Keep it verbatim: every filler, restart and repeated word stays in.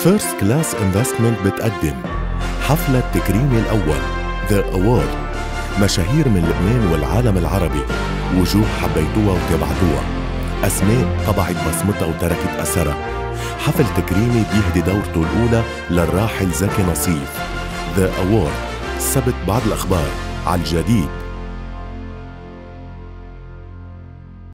فيرست كلاس انفستمنت بتقدم حفل التكريم الأول ذا أوارد. مشاهير من لبنان والعالم العربي، وجوه حبيتوها وتابعتوها، أسماء طبعت بصمتها وتركت أثرها. حفل تكريمي بيهدي دورته الأولى للراحل زكي نصيف. ذا أوارد، السبت بعد الأخبار على الجديد.